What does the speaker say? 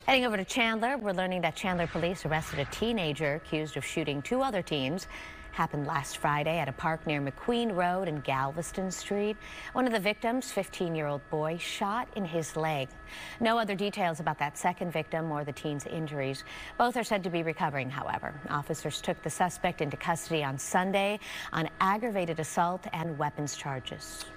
Heading over to Chandler, we're learning that Chandler police arrested a teenager accused of shooting two other teens. Happened last Friday at a park near McQueen Road and Galveston Street. One of the victims, 15-year-old boy, shot in his leg. No other details about that second victim or the teen's injuries. Both are said to be recovering, however. Officers took the suspect into custody on Sunday on aggravated assault and weapons charges.